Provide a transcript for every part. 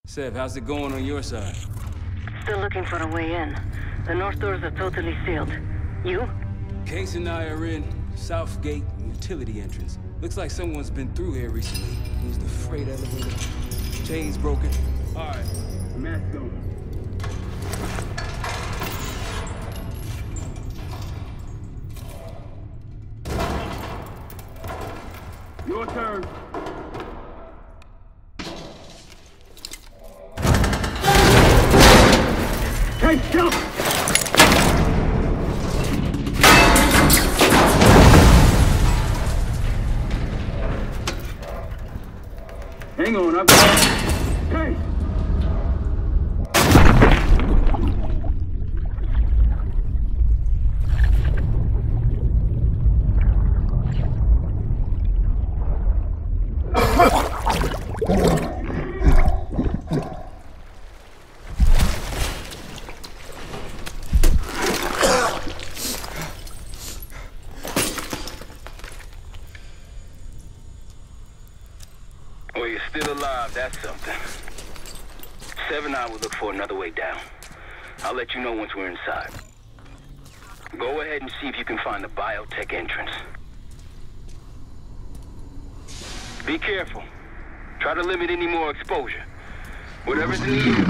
Sev, how's it going on your side? Still looking for a way in. The north doors are totally sealed. You? Case and I are in South Gate utility entrance. Looks like someone's been through here recently. Used the freight elevator. Chain's broken. All right, mask on. Your turn. Hey, jump! Hang on, I've got it. Hey! Well, you're still alive, that's something. Sev and I will look for another way down. I'll let you know once we're inside. Go ahead and see if you can find the biotech entrance. Be careful. Try to limit any more exposure. Whatever's needed.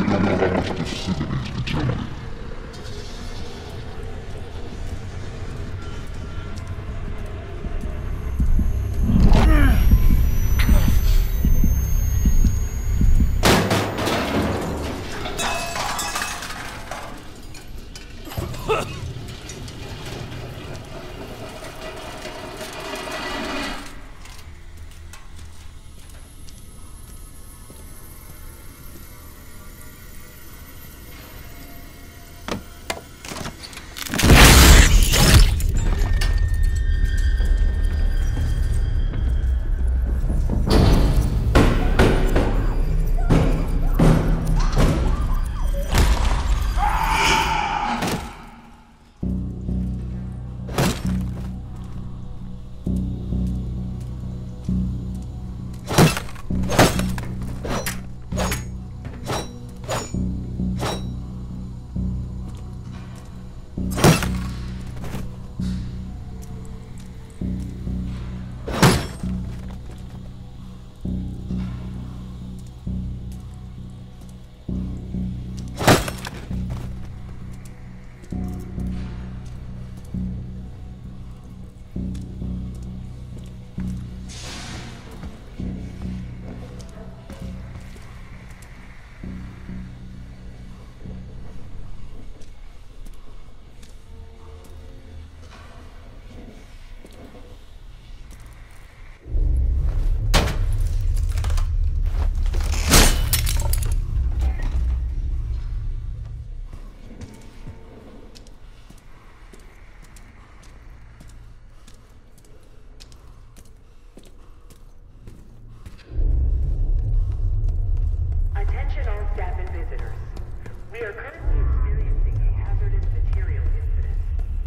Attention all staff and visitors. We are currently experiencing a hazardous material incident.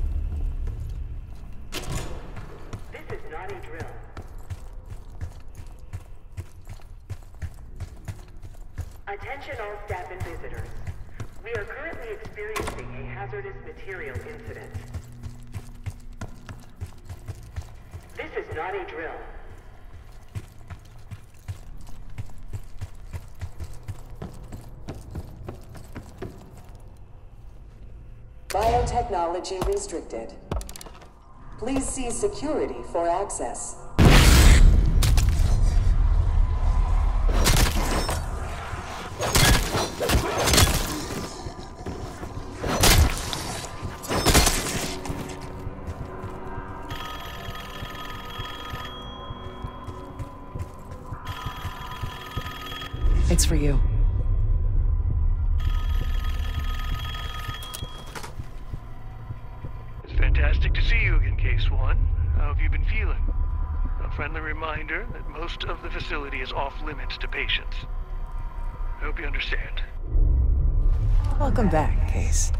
This is not a drill. Attention all staff and visitors. We are currently experiencing a hazardous material incident. This is not a drill. Biotechnology restricted. Please see security for access. It's for you. Fantastic to see you again, Case One. How have you been feeling? A friendly reminder that most of the facility is off-limits to patients. I hope you understand. Welcome back, Case.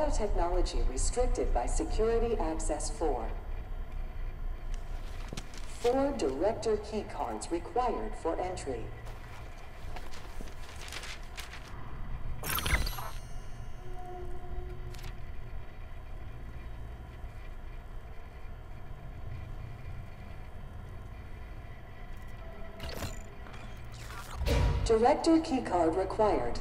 Biotechnology restricted by Security Access 4. 4 director keycards required for entry. Director keycard required.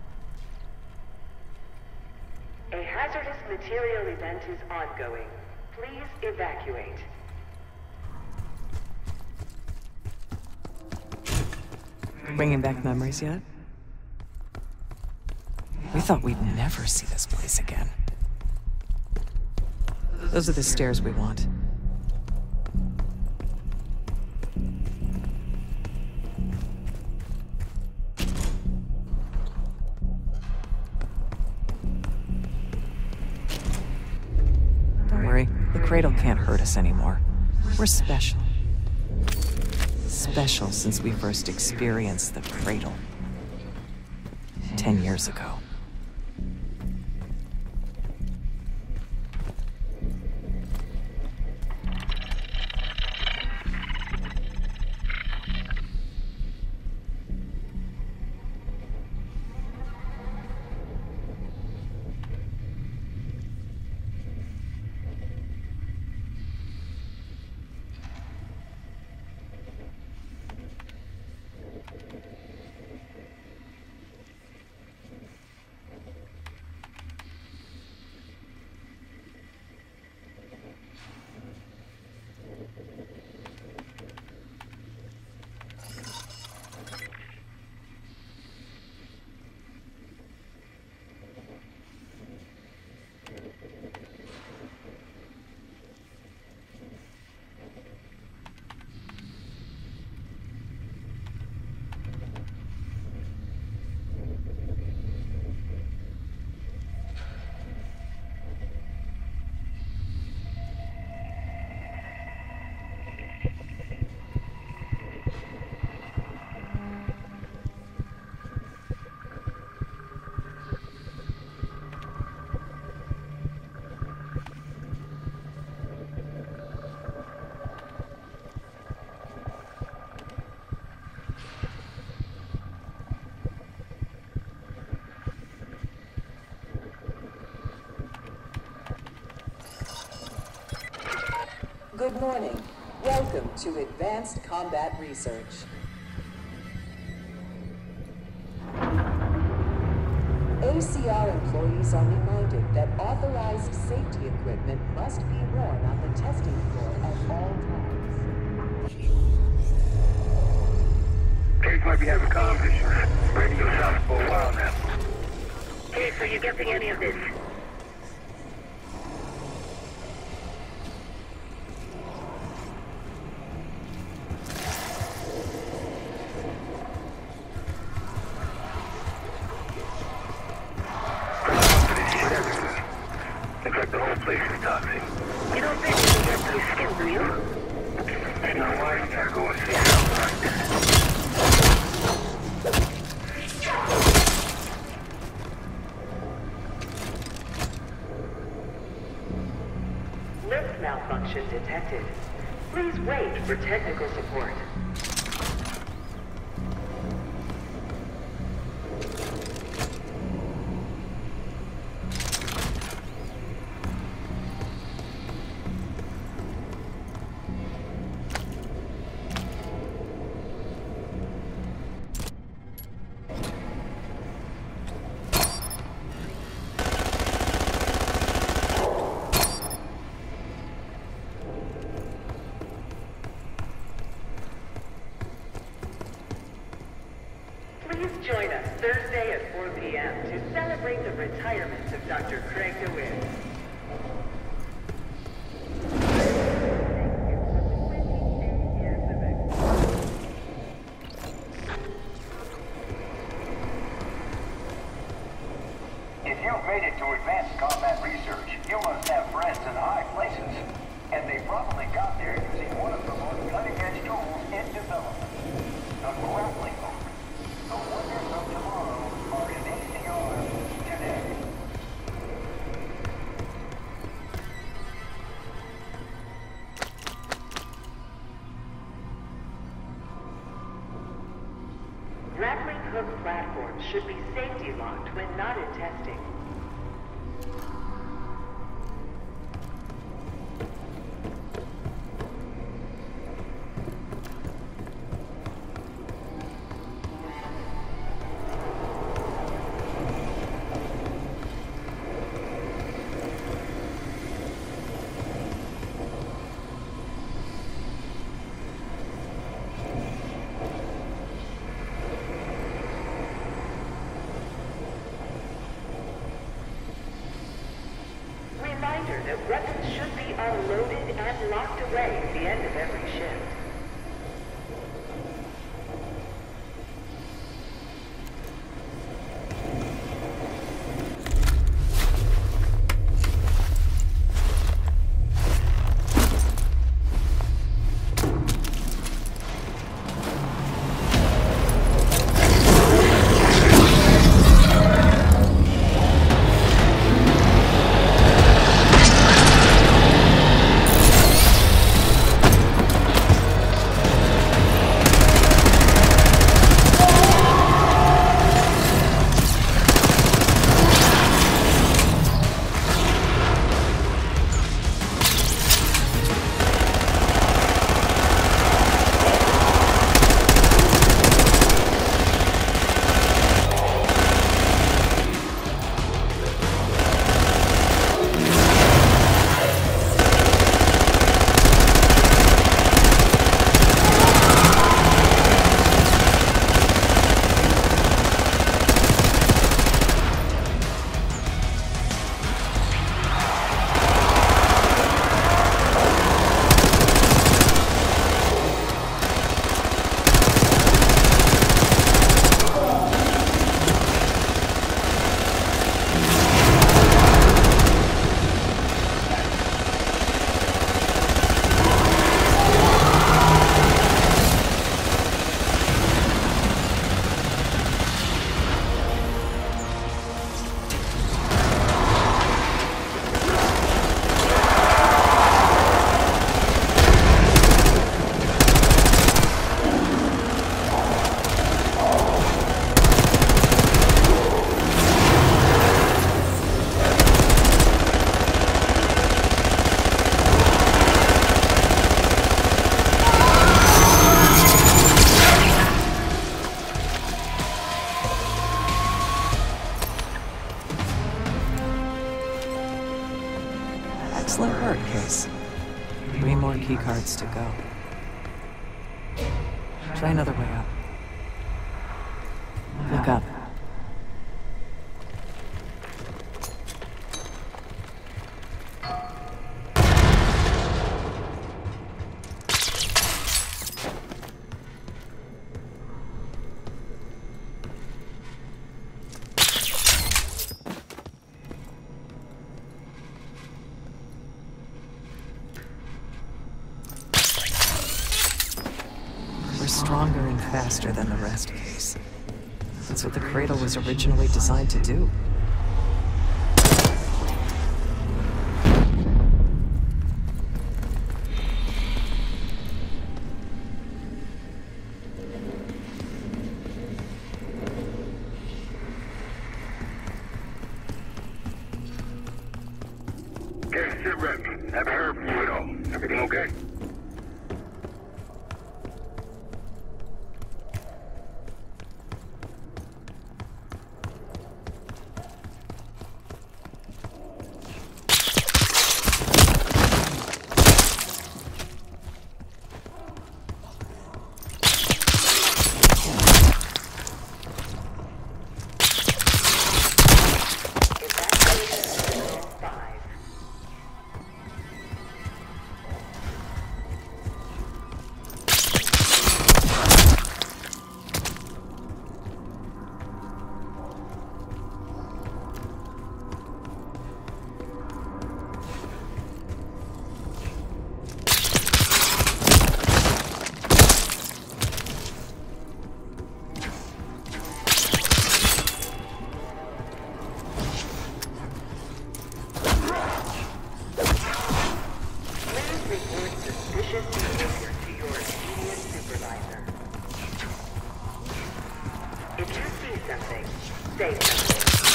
A hazardous material event is ongoing. Please evacuate. Bringing back memories yet? We thought we'd never see this place again. Those are the stairs we want. Don't worry, the cradle can't hurt us anymore. We're special. Special since we first experienced the cradle 10 years ago. Good morning. Welcome to Advanced Combat Research. ACR employees are reminded that authorized safety equipment must be worn on the testing floor at all times. Case might be having comms issues. Radio south for a while now. Case, are you getting any of this? Looks like the whole place is toxic. You don't think you can get through skin, do you? Ain't no why you gotta go and see something like this. Lift malfunction detected. Please wait for technical support. Please join us Thursday at 4 p.m. to celebrate the retirement of Dr. Craig DeWitt. If you've made it to advanced combat research, you must have friends in high places. And they probably got there using one of the most cutting-edge tools in development. The grappling hook. The wonders of tomorrow are in ACR today. Grappling hook platforms should be safety locked when not in testing. Reminder that weapons should be unloaded and locked away at the end of every shift. Excellent work, Case. 3 more keycards to go. Try another way up. Look up. Stronger and faster than the rest, Case. That's what the Cradle was originally designed to do. Okay, sit rep. Haven't heard from you at all. Everything okay? something. Say something.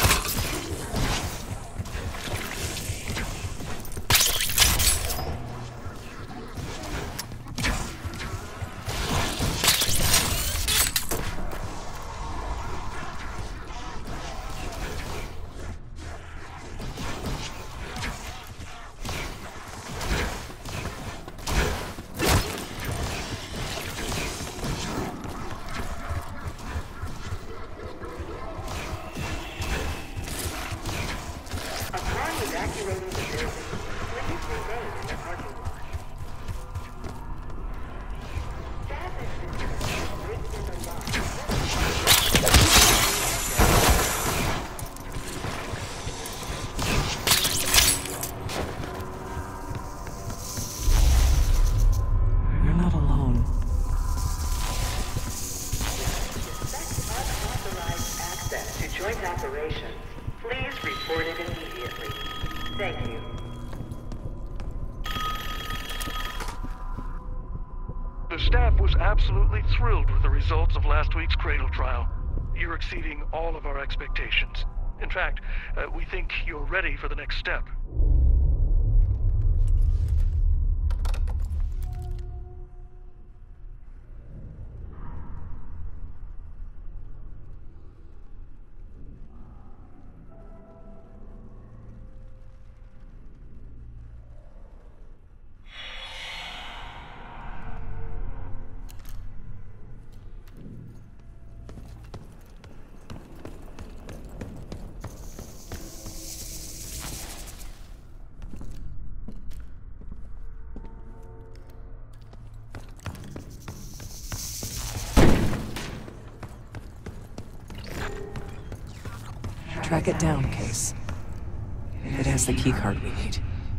Evacuating the building. Please remain in the parking lot. Staff and visitors wait in the lot. You're not alone. Suspect unauthorized access to joint operations. Please report it immediately. Thank you. The staff was absolutely thrilled with the results of last week's Cradle trial. You're exceeding all of our expectations. In fact, we think you're ready for the next step. Track it down, Case. It has the keycard we need.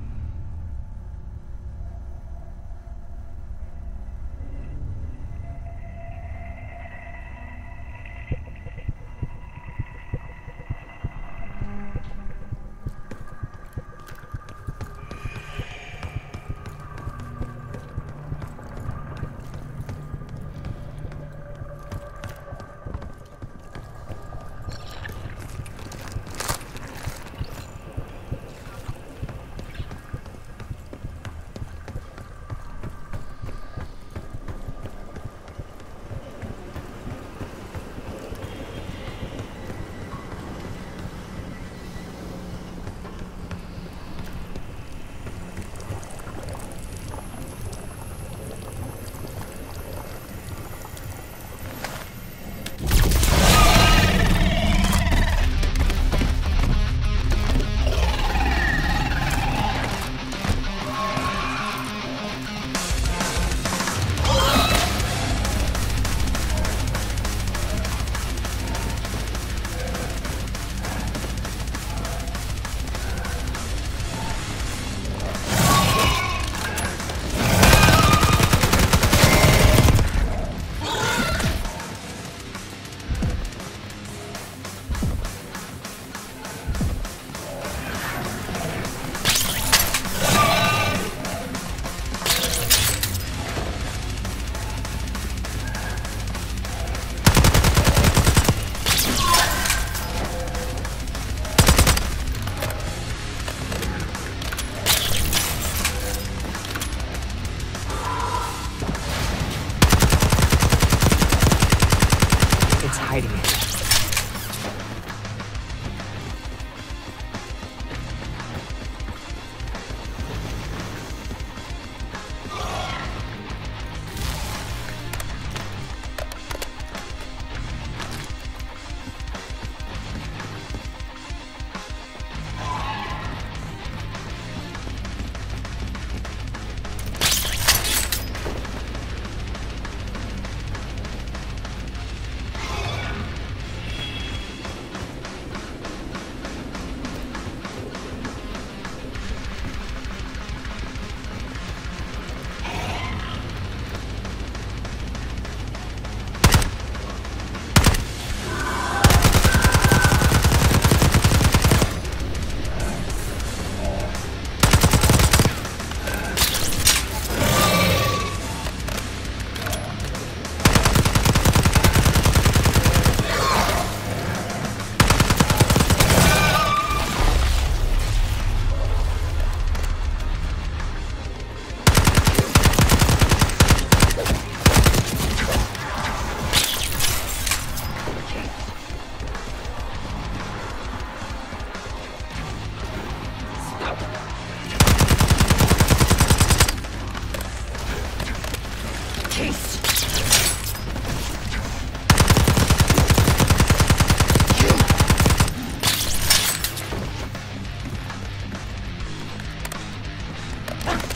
Hiding it.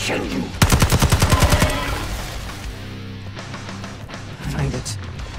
Find it.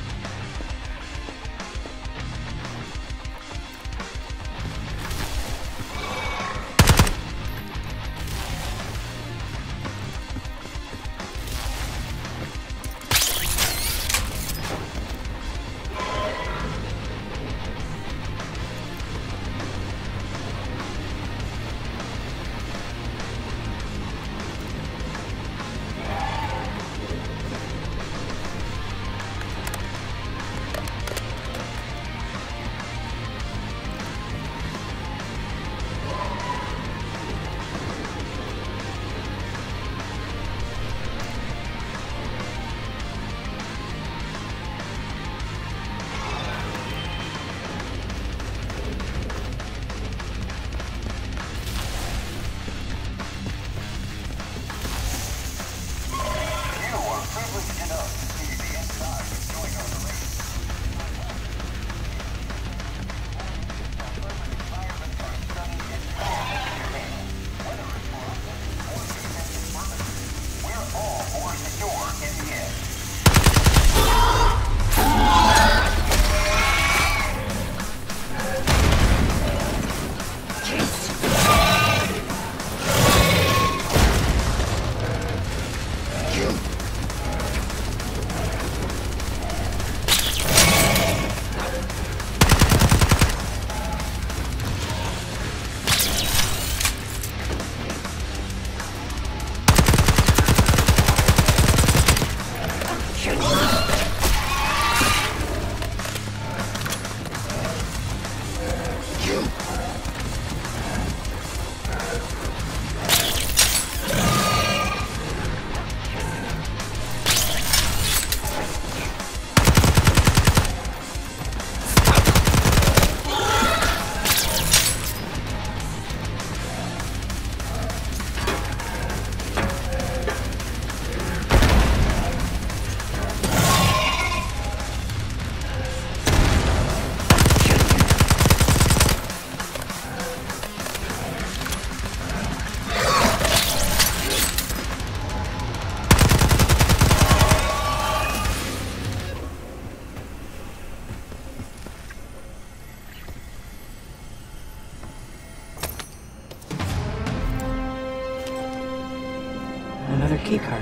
Another keycard.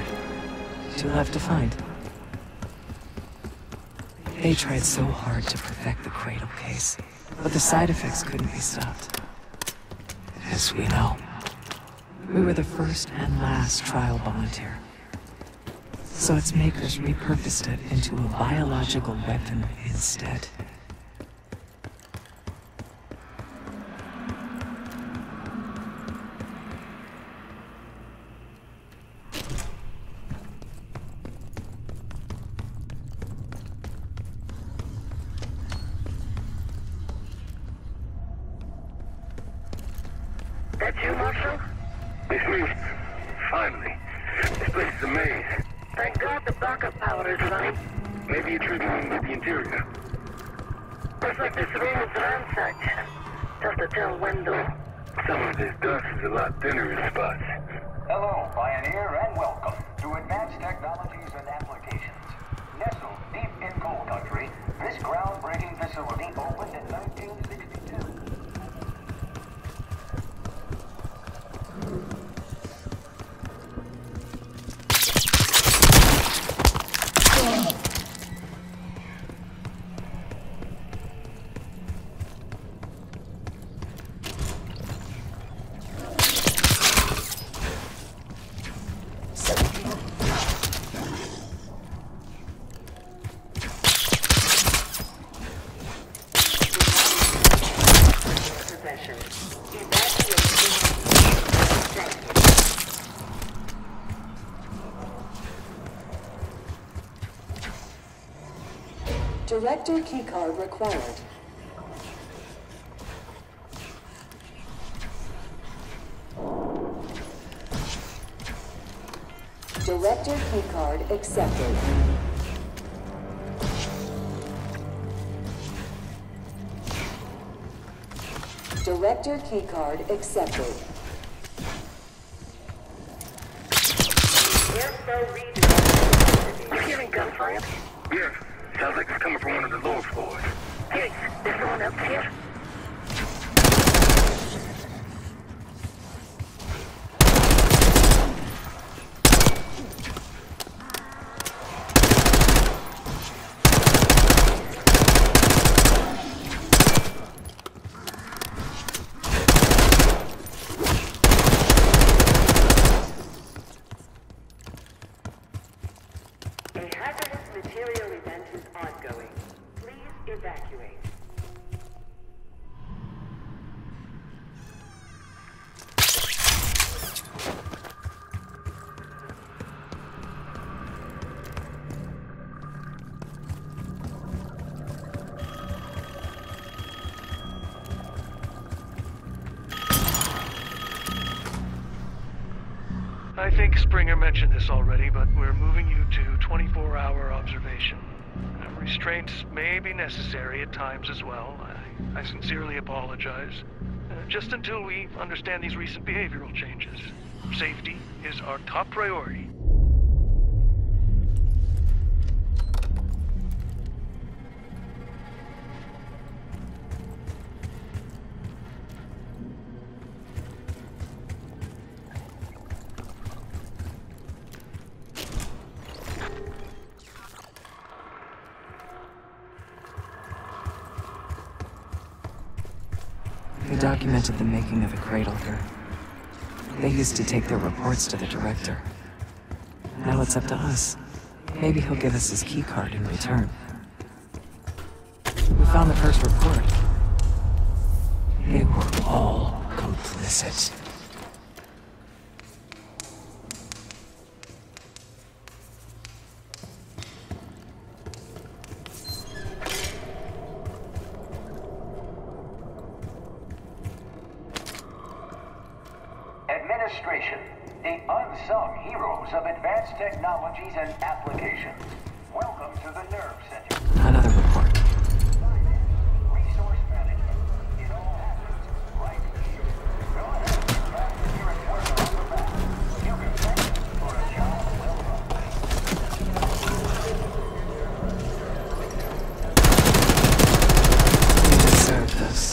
2 left to find. They tried so hard to perfect the Cradle case, but the side effects couldn't be stopped. As we know, we were the first and last trial volunteer. So its makers repurposed it into a biological weapon instead. That you, Marshal? It's me. Finally. This place is a maze. Thank God the backup power is running. Maybe you're triggering with the interior. Looks like this room is ransacked. Tough to tell when though. Some of this dust is a lot thinner in spots. Hello, Pioneer, and welcome to Advanced Technologies and Applications. Nestled deep in coal country, this groundbreaking facility opened in 1962. Director keycard required. Director keycard accepted. Director keycard accepted. no redesign. You hearing gunfire? Yeah. Sounds like it's coming from one of the lower floors. Hey, there's someone else here? A hazardous material event is ongoing. Please evacuate. I think Springer mentioned this already, but we're moving you to 24-hour observation. Restraints may be necessary at times as well. I sincerely apologize. Just until we understand these recent behavioral changes. Safety is our top priority. They documented the making of a cradle here. They used to take their reports to the director. Now it's up to us. Maybe he'll give us his keycard in return. We found the first report. They were all complicit. Administration, the unsung heroes of advanced technologies and applications. Welcome to the Nerve Center. Another report. Resource management. It all happens right here. Go ahead and get back to your work on the back. You can thank us for a job well done. You deserve this.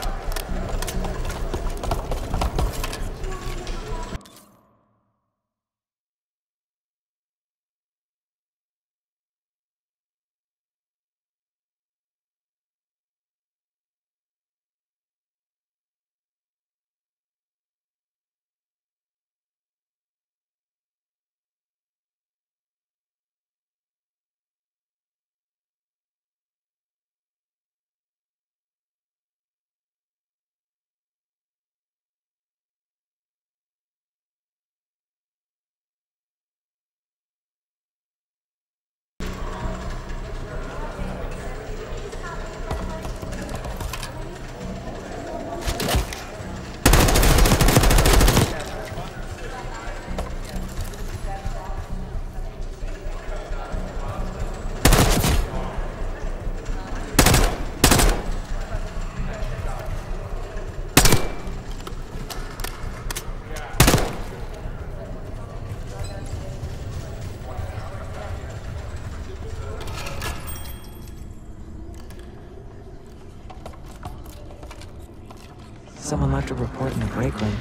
Someone left a report in the break room.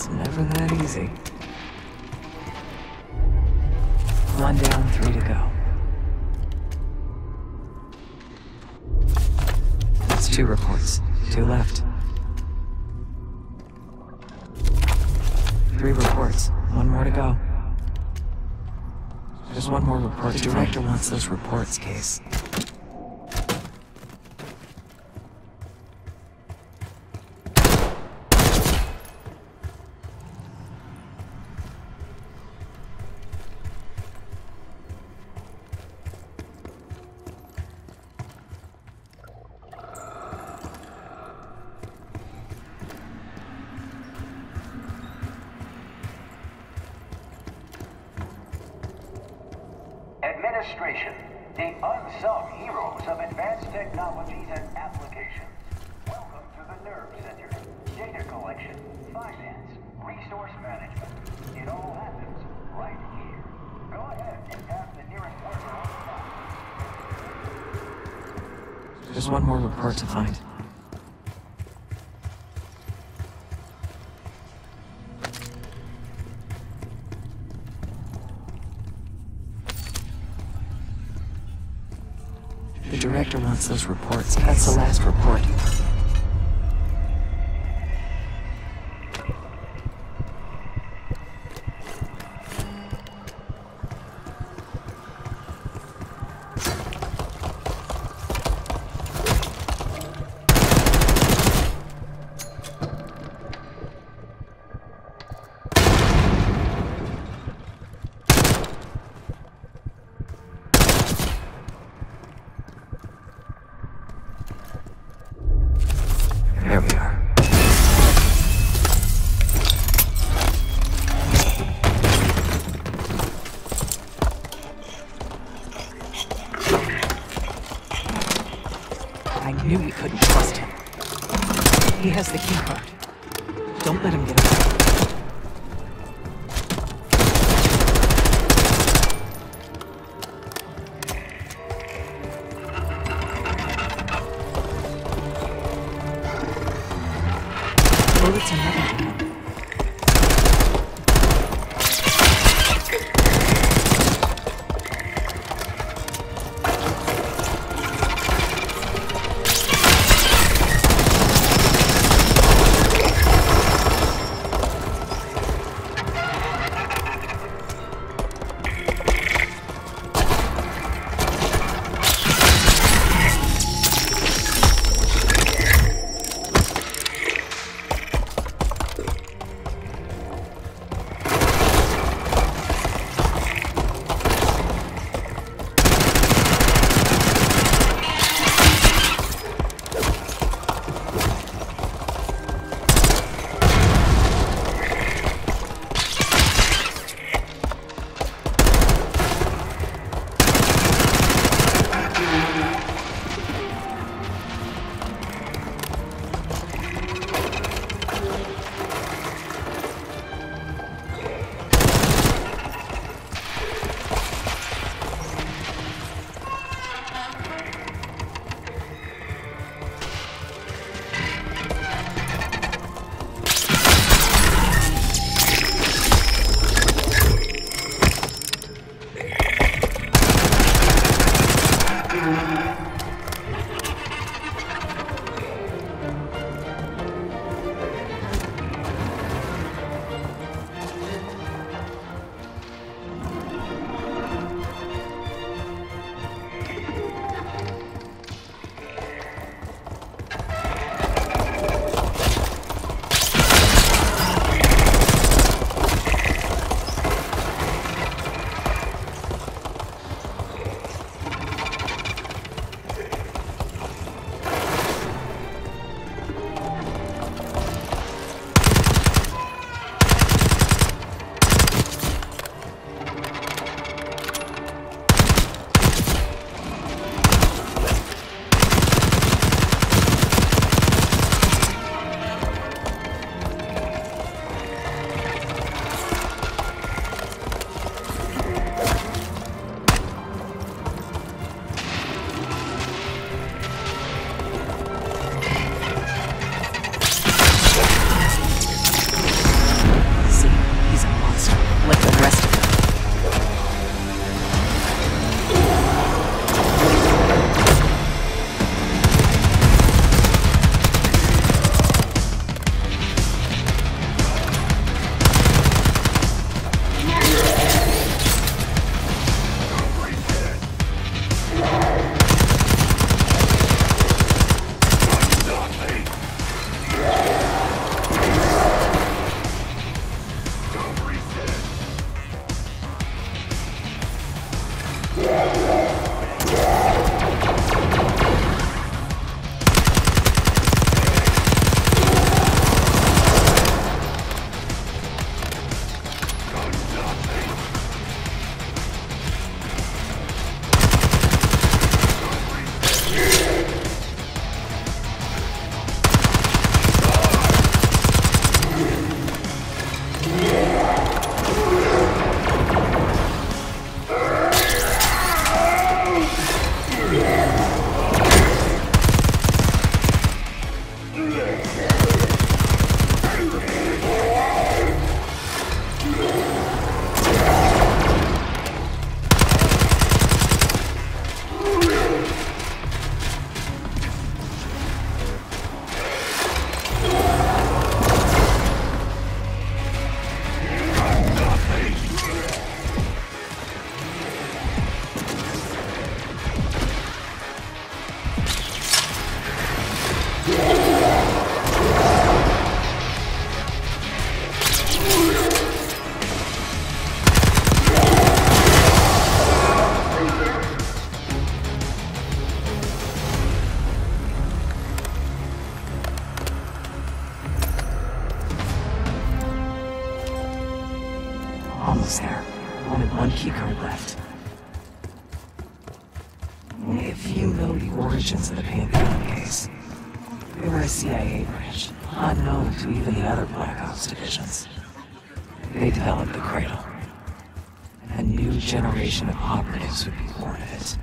It's never that easy. One down, 3 to go. That's 2 reports. 2 left. 3 reports. 1 more to go. There's 1 more report. The director wants those reports, Case. Administration, the unsung heroes of advanced technologies and applications. Welcome to the Nerve Center. Data collection, finance, resource management. It all happens right here. Go ahead and pass the nearest worker on the There's 1 more report to find. The director wants those reports. That's the last report. There we are. I knew we couldn't trust him. He has the keycard. Don't let him get away. Bullets are nothing to him. Almost there. Only one keycard left. If you know the origins of the Pantheon case, they were a CIA branch, unknown to even the other Black Ops divisions. They developed the Cradle. A new generation of operatives would be born of it.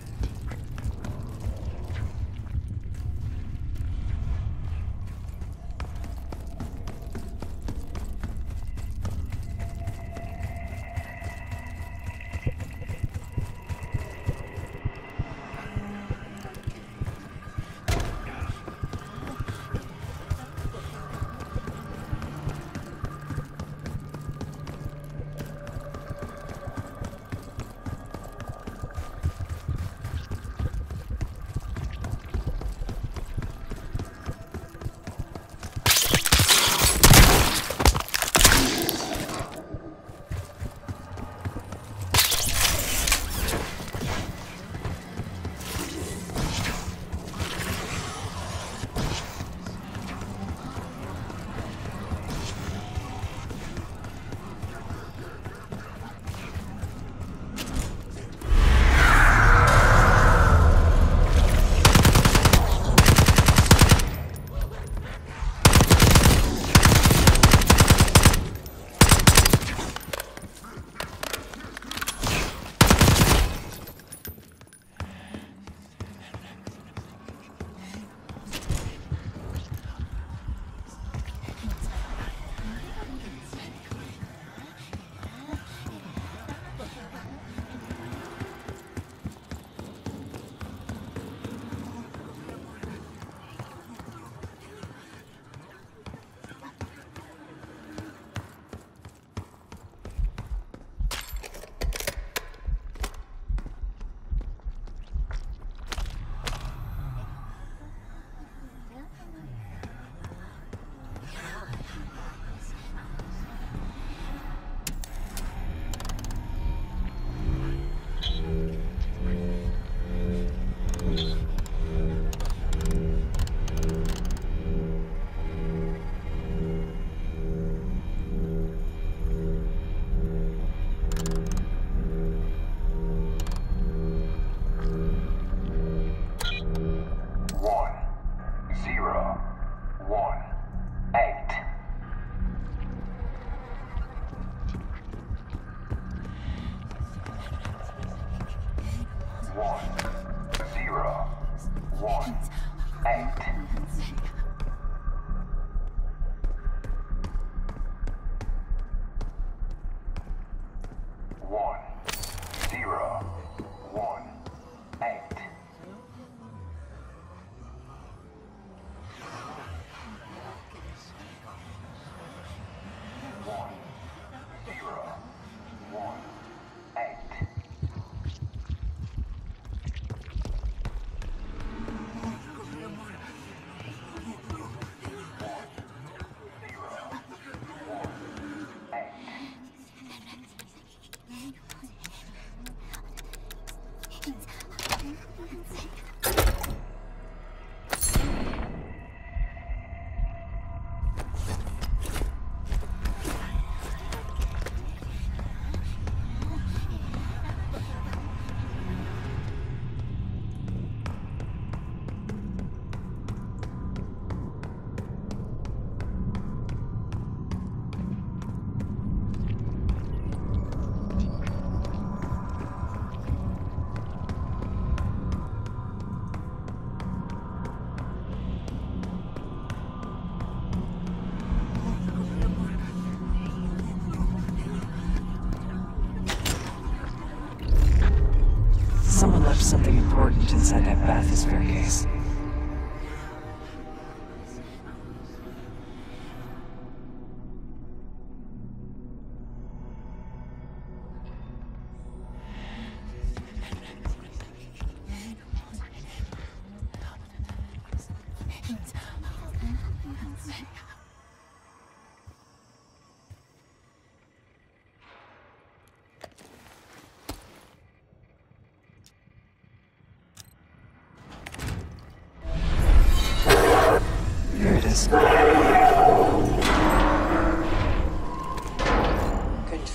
Something important inside that bathysphere case.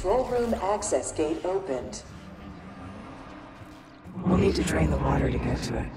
Control room access gate opened. We'll need to drain the water to get to it.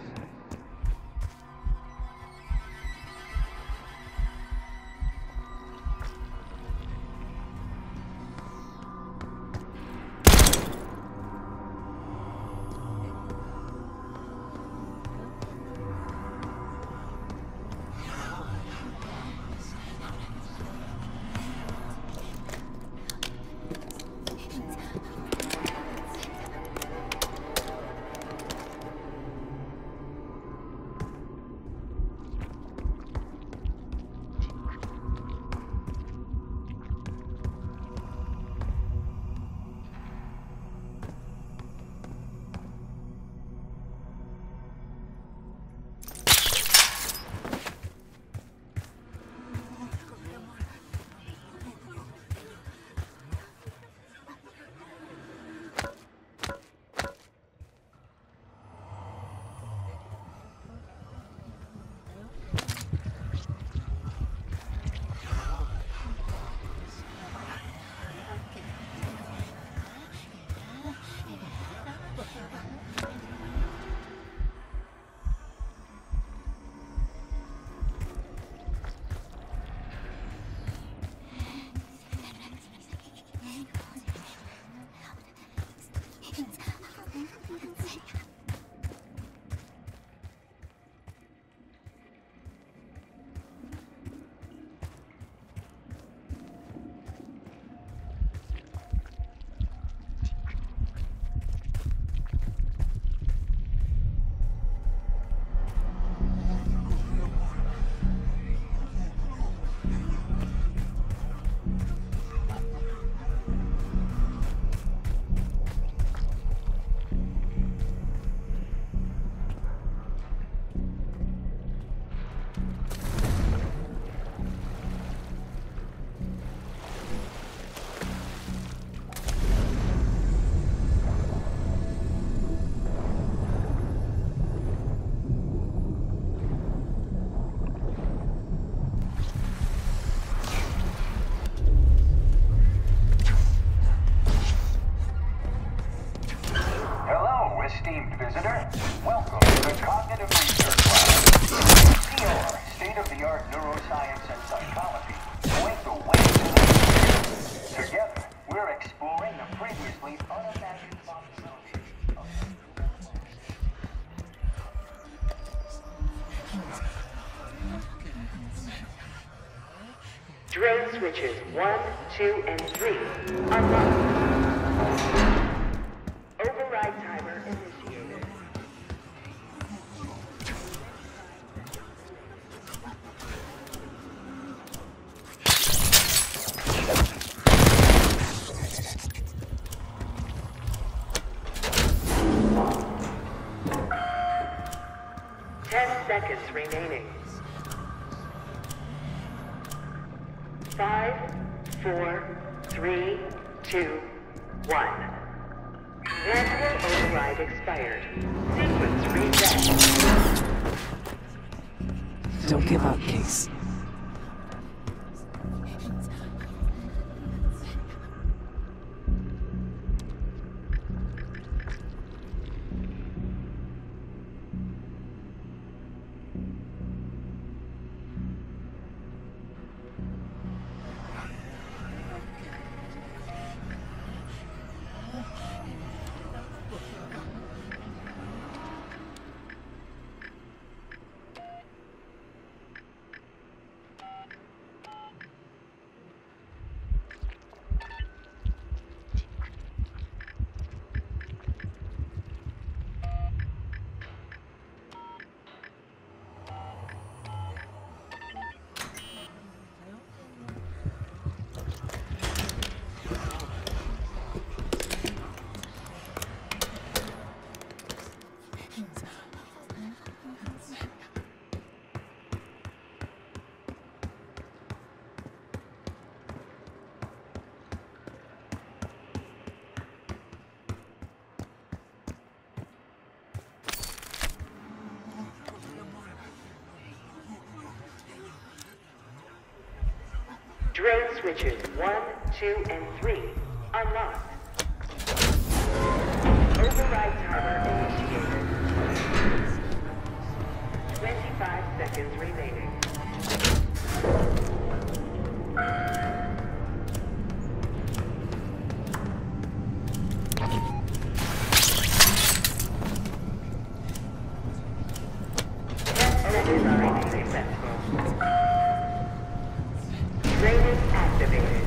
esteemed visitor. Welcome to the Cognitive Research Lab. CR, state-of-the-art neuroscience and psychology, point the way to the future. Together, we're exploring the previously unimagined possibilities of Drone switches 1, 2, and 3 unlocked. Override timer initiated. Seconds remaining. 5, 4, 3, 2, 1. Manual override expired. Sequence reset. Don't give up, Case. Drone switches 1, 2, and 3 unlocked. Override timer initiated. 25 seconds remaining. Override successful. Rating activated.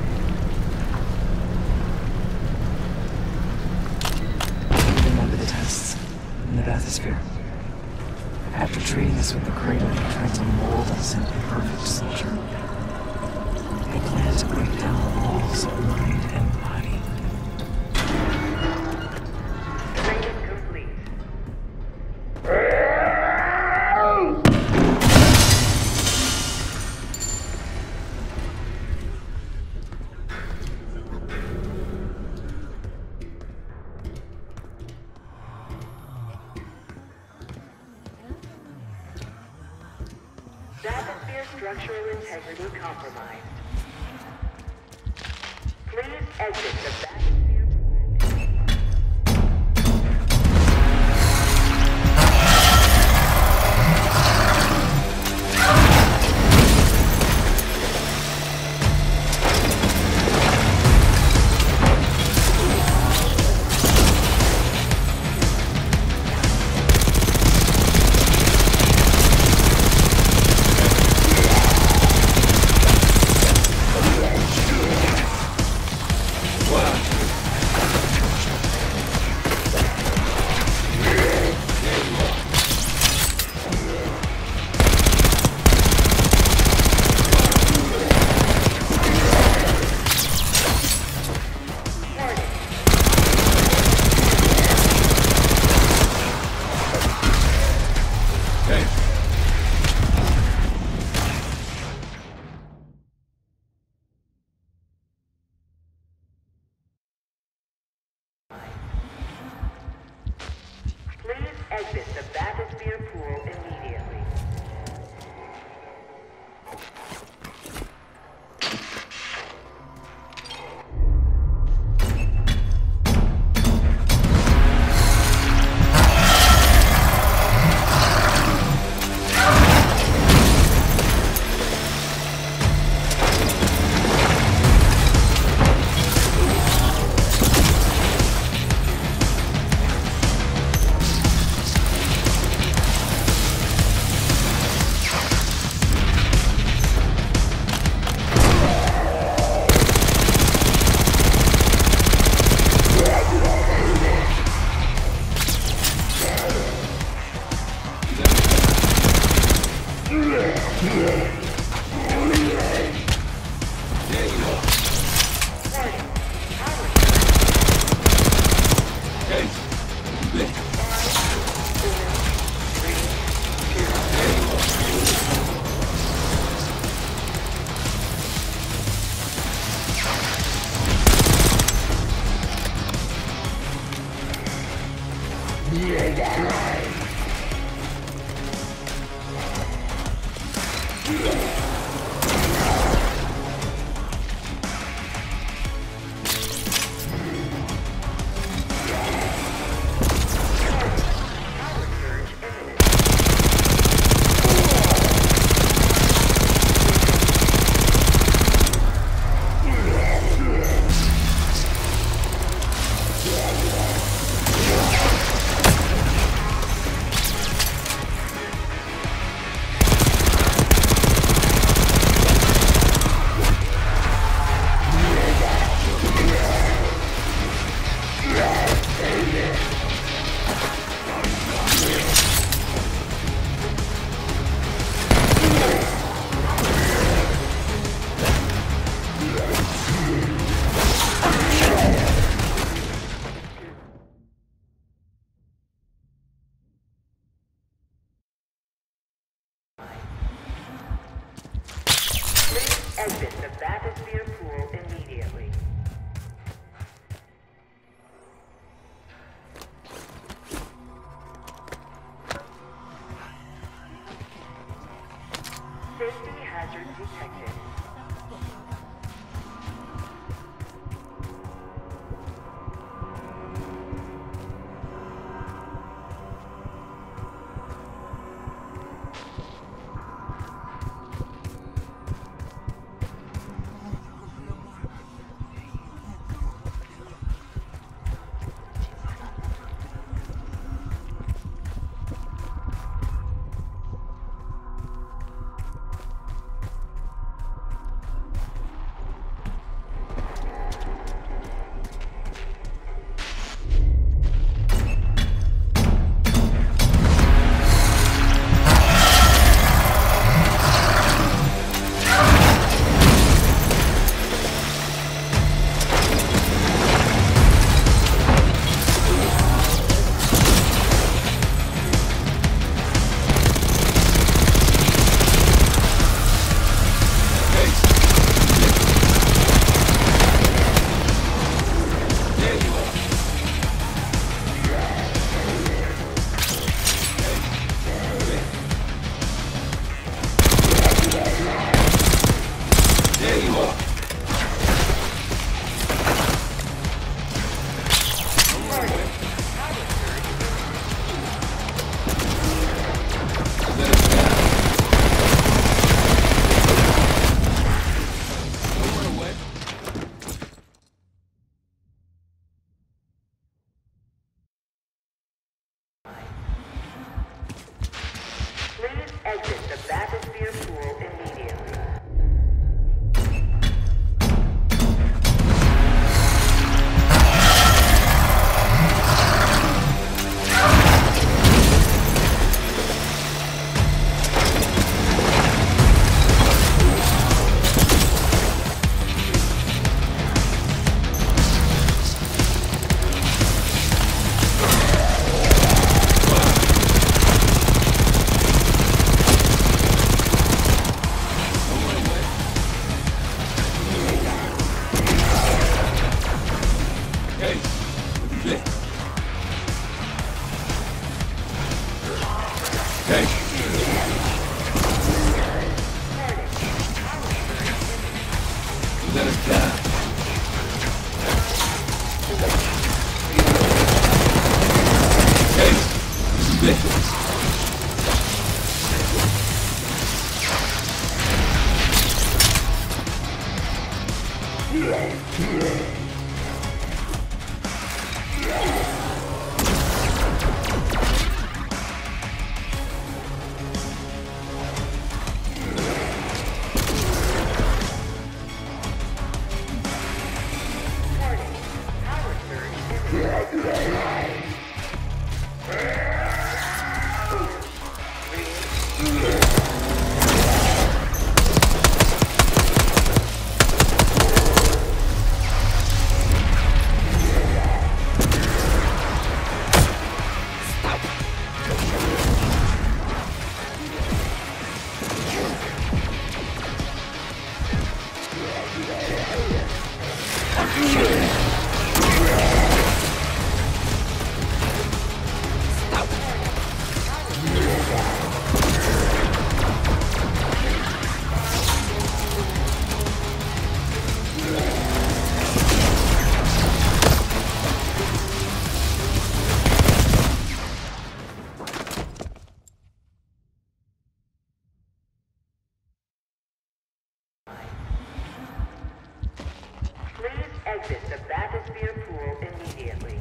Remember the tests in the bathysphere. After treating us with the cradle, they tried to mold us into a perfect soldier. They planned to break down the walls of mind and body. Rating complete. Bathysphere structural integrity compromised. Please exit the bathysphere pool. Please exit the bathysphere pool immediately. Exit the bathysphere pool immediately. Safety hazard detected. bathysphere pool immediately. Exit the bathysphere pool immediately.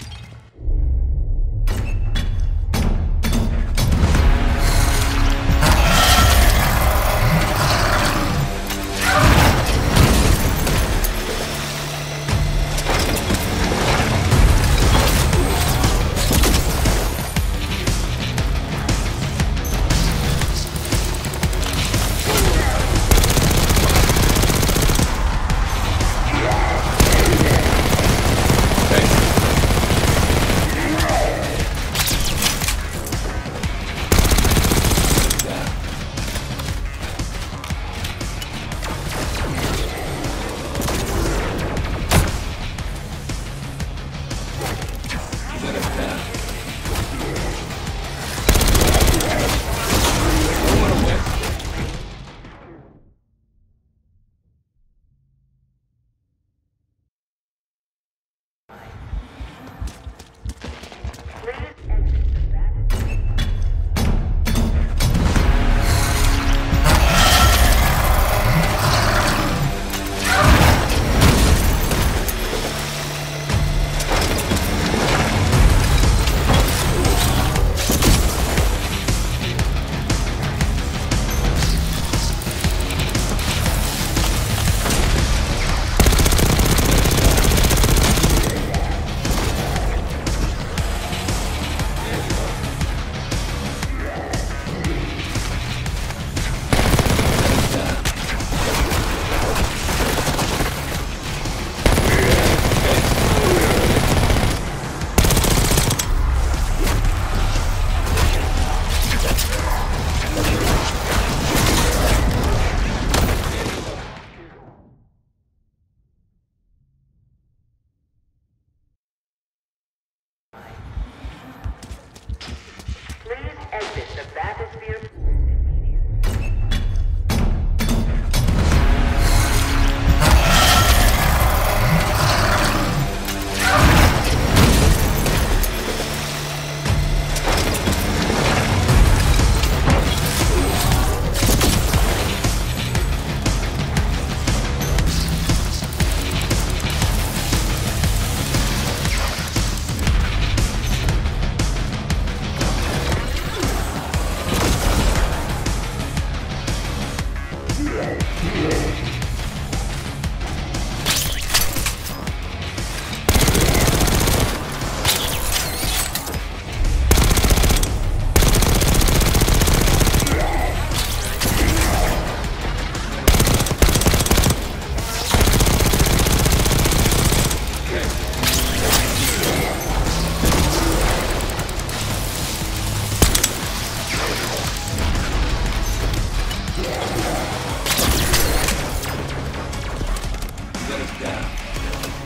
Exit the bathysphere pool immediately.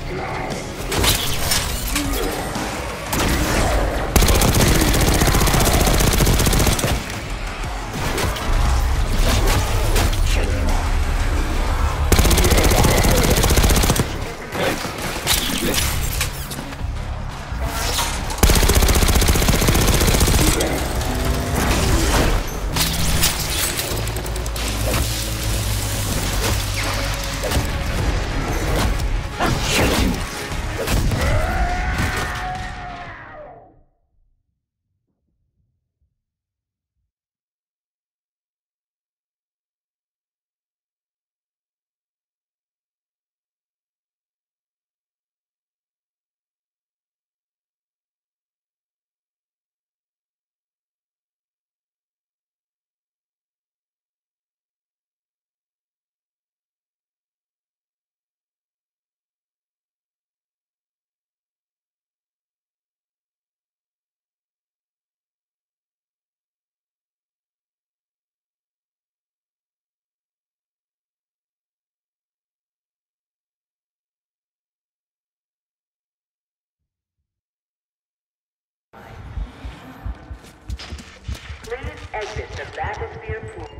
Please exit the bathysphere pool.